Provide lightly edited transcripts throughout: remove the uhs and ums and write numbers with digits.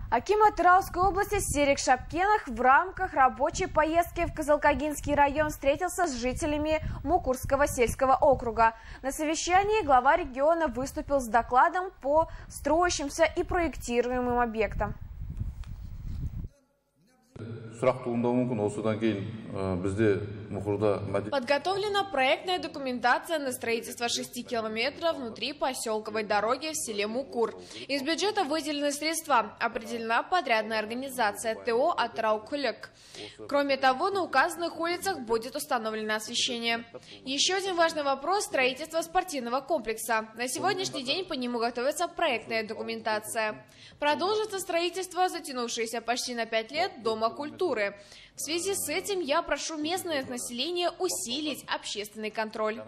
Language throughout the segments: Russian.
Аким Атырауской области Серик Шапкенов в рамках рабочей поездки в Кызылкагинский район встретился с жителями Мукурского сельского округа. На совещании глава региона выступил с докладом по строящимся и проектируемым объектам. Подготовлена проектная документация на строительство 6 километров внутри поселковой дороги в селе Мукур. Из бюджета выделены средства. Определена подрядная организация ТО «Атыраукүлік». Кроме того, на указанных улицах будет установлено освещение. Еще один важный вопрос – строительство спортивного комплекса. На сегодняшний день по нему готовится проектная документация. Продолжится строительство, затянувшееся почти на 5 лет, Дома культуры. В связи с этим я прошу местное население усилить общественный контроль.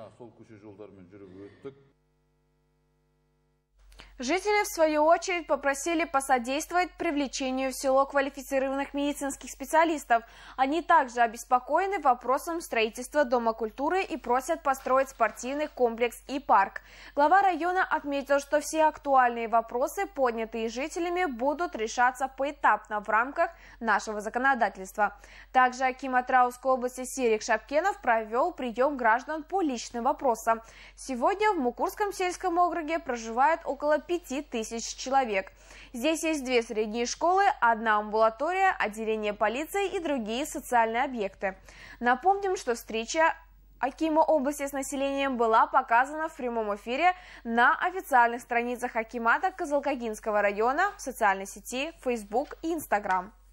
Жители, в свою очередь, попросили посодействовать привлечению в село квалифицированных медицинских специалистов. Они также обеспокоены вопросом строительства Дома культуры и просят построить спортивный комплекс и парк. Глава района отметил, что все актуальные вопросы, поднятые жителями, будут решаться поэтапно в рамках нашего законодательства. Также аким Атырауской области Серик Шапкенов провел прием граждан по личным вопросам. Сегодня в Мукурском сельском округе проживает около 5000 человек. Здесь есть 2 средние школы, 1 амбулатория, отделение полиции и другие социальные объекты. Напомним, что встреча акима области с населением была показана в прямом эфире на официальных страницах акимата Кызылкагинского района в социальной сети Facebook и Instagram.